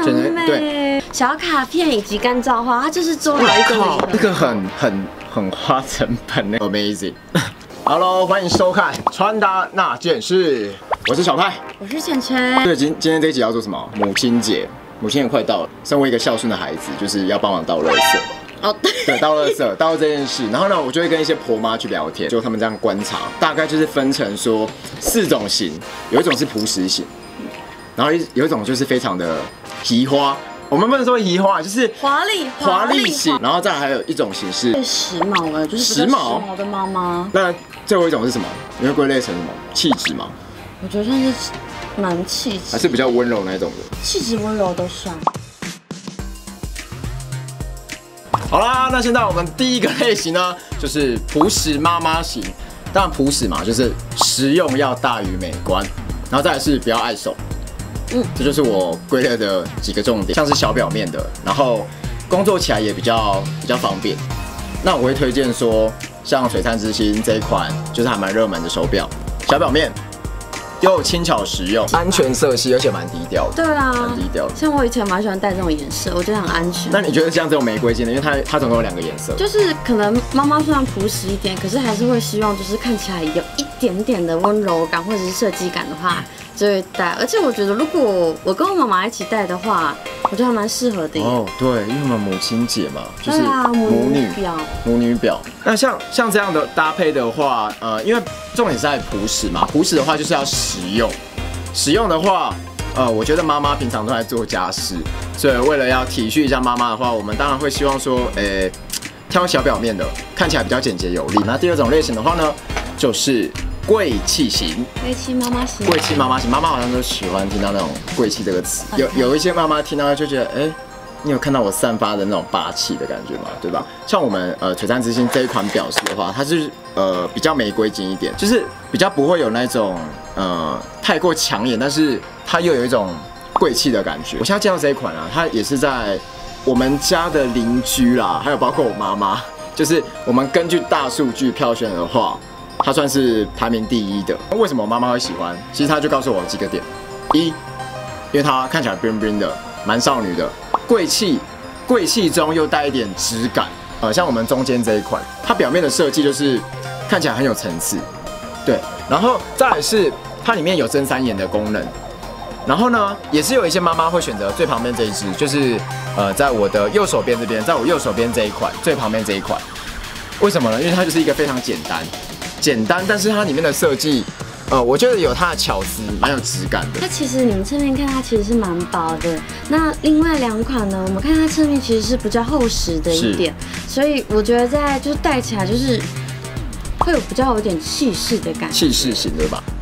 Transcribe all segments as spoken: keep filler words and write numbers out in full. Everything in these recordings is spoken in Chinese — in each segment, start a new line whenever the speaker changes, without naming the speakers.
美。对，小卡片以及干燥花，它就是做好一个。
这个很很很花成本呢 ，amazing。Hello， 欢迎收看穿搭那件事，我是小派，
我是晨晨。
对，今今天这一集要做什么？母亲节，母亲节快到了，身为一个孝顺的孩子，就是要帮忙倒垃圾。
哦，对，
对，倒垃圾，倒这件事，然后呢，我就会跟一些婆妈去聊天，就他们这样观察，大概就是分成说四种型，有一种是朴实型，然后有一种就是非常的移花。我们不能说移花，就是
华丽
华丽型，然后再来还有一种型是
最时髦的，就是
时髦
时髦的妈妈。
那最后一种是什么？你会归类成什么？气质吗？
我觉得算是蛮气质，
还是比较温柔那种的？
气质温柔都算。
好啦，那现在我们第一个类型呢，就是朴实妈妈型。当然朴实嘛，就是实用要大于美观，然后再来是比较爱手。嗯，这就是我归类的几个重点，像是小表面的，然后工作起来也比较比较方便。那我会推荐说，像璀璨之星这一款，就是还蛮热门的手表，小表面又轻巧实用，安全色系，而且蛮低调的。
对啊，
蛮低调的。
像我以前蛮喜欢戴这种颜色，我觉得很安全。
那你觉得像这种玫瑰金的，因为它它总共有两个颜色，
就是可能妈妈虽然朴实一点，可是还是会希望就是看起来有一点点的温柔感或者是设计感的话。就会戴，而且我觉得如果我跟我妈妈一起戴的话，我觉得还蛮适合的耶。
哦，对，因为我们母亲节嘛，就是
母女表。
母女表。那像像这样的搭配的话，呃，因为重点是在朴实嘛，朴实的话就是要实用。实用的话，呃，我觉得妈妈平常都在做家事，所以为了要体恤一下妈妈的话，我们当然会希望说，诶，挑小表面的，看起来比较简洁有力。那第二种类型的话呢，就是贵气型，
贵气妈妈型，
贵气妈妈型，妈妈好像都喜欢听到那种贵气这个词。有有一些妈妈听到就觉得，哎、欸，你有看到我散发的那种霸气的感觉吗？对吧？像我们呃璀璨之星这一款表示的话，它是呃比较玫瑰金一点，就是比较不会有那种呃太过抢眼，但是它又有一种贵气的感觉。我现在介绍这一款啊，它也是在我们家的邻居啦，还有包括我妈妈，就是我们根据大数据票选的话。它算是排名第一的。为什么我妈妈会喜欢？其实她就告诉我几个点：一，因为它看起来 bling bling 的，蛮少女的，贵气，贵气中又带一点质感。呃，像我们中间这一款，它表面的设计就是看起来很有层次，对。然后再来是它里面有真三眼的功能。然后呢，也是有一些妈妈会选择最旁边这一只，就是呃，在我的右手边这边，在我右手边这一款，最旁边这一款。为什么呢？因为它就是一个非常简单。简单，但是它里面的设计，呃，我觉得有它的巧思，蛮有质感的。
它其实你们侧面看，它其实是蛮薄的。那另外两款呢，我们看它侧面其实是比较厚实的一点，所以我觉得在就是戴起来就是会有比较有点气势的感觉。
气势型对吧？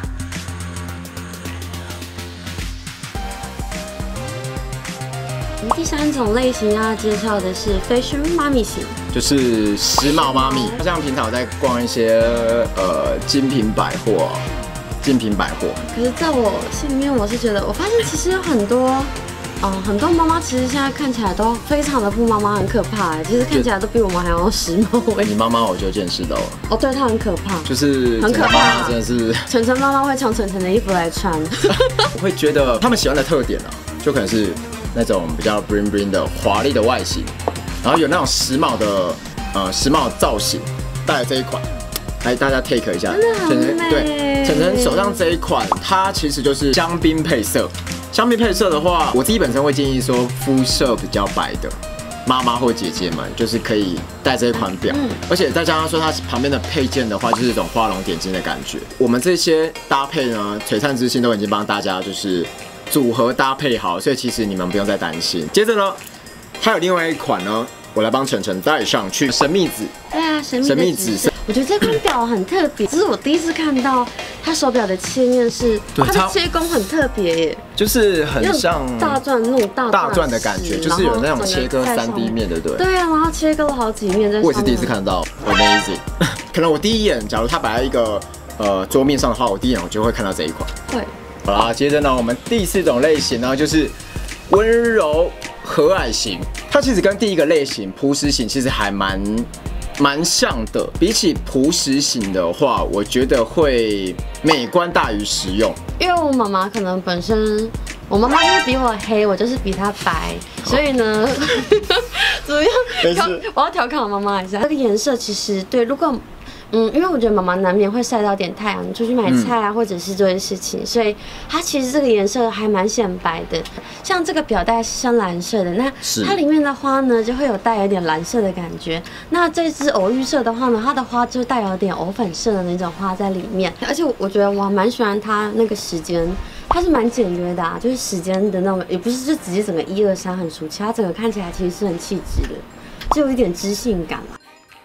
第三种类型要介绍的是 fashion mommy 型，
就是时髦妈咪。像平常我在逛一些呃精品百货，精品百货。
可是在我心里面，我是觉得，我发现其实有很多，嗯、呃，很多妈妈其实现在看起来都非常的不妈妈，很可怕哎，其实看起来都比我们还要时髦哎。
你妈妈我就见识到了。
哦，对，她很可怕，
就是
很可怕，
真的是。
晨晨妈妈会抢晨晨的衣服来穿。
我会觉得他们喜欢的特点啊，就可能是。那种比较 bling bling 的华丽的外形，然后有那种时髦的呃时髦的造型，带来这一款，来大家 take 一下。
真的很美。
对，晨晨手上这一款，它其实就是香槟配色。香槟配色的话，我自己本身会建议说，肤色比较白的妈妈或姐姐们，就是可以戴这一款表，嗯、而且再加上说它旁边的配件的话，就是一种画龙点睛的感觉。我们这些搭配呢，璀璨之星都已经帮大家就是。组合搭配好，所以其实你们不用再担心。接着呢，还有另外一款呢，我来帮晨晨戴上去。神秘紫，
对啊，神秘神秘紫色。我觉得这款表很特别，这是我第一次看到它手表的切面是它的切工很特别耶，
就是很像
大钻那种大
大钻的感觉，就是有那种切割三 D 面，对不对？对
啊，然后切割了好几面在上面。
我也是第一次看到 ，amazing。可能我第一眼，假如它摆在一个呃桌面上的话，我第一眼我就会看到这一款。
会。
好啦，接着呢，我们第四种类型呢，就是温柔和蔼型。它其实跟第一个类型朴实型其实还蛮蛮像的。比起朴实型的话，我觉得会美观大于实用。
因为我妈妈可能本身我妈妈就是比我黑，我就是比她白，所以呢，怎么样？我要调侃我妈妈一下，这个颜色其实对，如果。嗯，因为我觉得妈妈难免会晒到点太阳，你出去买菜啊，或者是做些事情，所以它其实这个颜色还蛮显白的。像这个表带是深蓝色的，那它里面的花呢就会有带有点蓝色的感觉。那这支藕绿色的话呢，它的花就带有点藕粉色的那种花在里面。而且我觉得我蛮喜欢它那个时间，它是蛮简约的啊，就是时间的那种，也不是就直接整个一二三很俗气，它整个看起来其实是很气质的，就有一点知性感啊。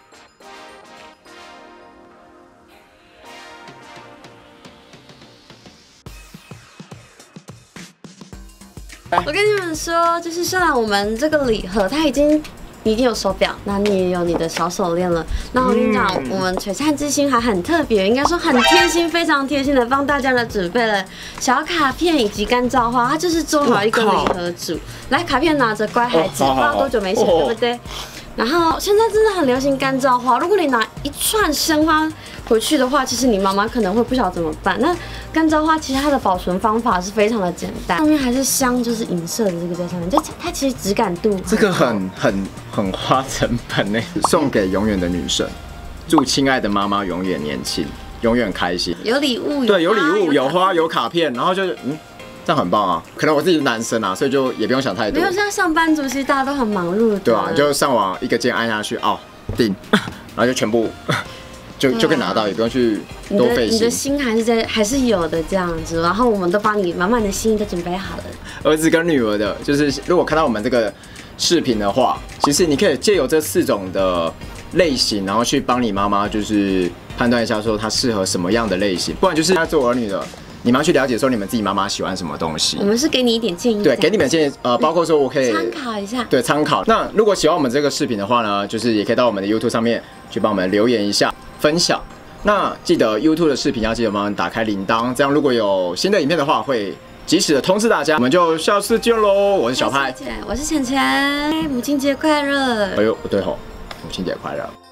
我跟你们说，就是虽然我们这个礼盒它已经你已经有手表，那你也有你的小手链了。那我跟你讲，我们璀璨之星还很特别，应该说很贴心，非常贴心的帮大家呢准备了小卡片以及干燥花，它就是做好一个礼盒组。来，卡片拿着，乖孩子，不知道多久没写，对不对？然后现在真的很流行干燥花，如果你拿一串鲜花回去的话，其实你妈妈可能会不晓得怎么办。那干燥花其实它的保存方法是非常的简单，上面还是镶就是银色的这个在上面，这它其实质感度
这个很很很花成本呢，送给永远的女神，祝亲爱的妈妈永远年轻，永远开心。
有礼物，
对，有礼物，有花，有卡片，然后就是嗯。这样很棒啊！可能我自己是男生啊，所以就也不用想太多。
没有，现在上班族其实大家都很忙碌的。
对啊，就上网一个键按下去，哦，订，然后就全部就就可以拿到，也不用去多费心。
你的心还是在，还是有的这样子。然后我们都帮你满满的心都准备好了。
儿子跟女儿的，就是如果看到我们这个视频的话，其实你可以借由这四种的类型，然后去帮你妈妈就是判断一下，说她适合什么样的类型，不然就是她做儿女的。你们要去了解说你们自己妈妈喜欢什么东西，
我们是给你一点建议，
对，给你们建议，呃，包括说我可以
参考一下，
对，参考。那如果喜欢我们这个视频的话呢，就是也可以到我们的 YouTube 上面去帮我们留言一下，分享。那记得 YouTube 的视频要记得帮我们打开铃铛，这样如果有新的影片的话，会及时的通知大家。我们就下次见喽！我是小派，
我是浅浅，母亲节快乐！
哎呦，对吼，母亲节快乐！